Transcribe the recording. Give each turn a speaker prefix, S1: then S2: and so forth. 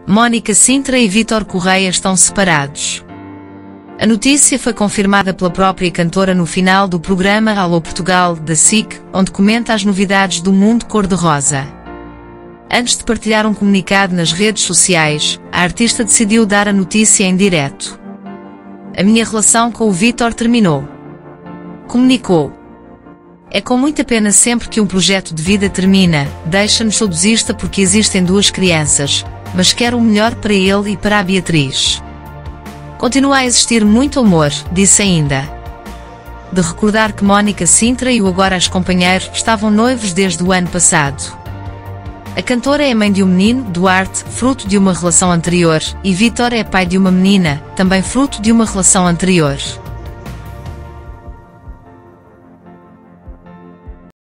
S1: Mónica Sintra e Vítor Correia estão separados. A notícia foi confirmada pela própria cantora no final do programa Alô Portugal, da SIC, onde comenta as novidades do mundo cor-de-rosa. Antes de partilhar um comunicado nas redes sociais, a artista decidiu dar a notícia em direto. A minha relação com o Vítor terminou. Comunicou. É com muita pena sempre que um projeto de vida termina, deixa-nos saudosista porque existem duas crianças, mas quero o melhor para ele e para a Beatriz. Continua a existir muito amor, disse ainda. De recordar que Mónica Sintra e o agora ex-companheiro estavam noivos desde o ano passado. A cantora é mãe de um menino, Duarte, fruto de uma relação anterior, e Vítor é pai de uma menina, também fruto de uma relação anterior.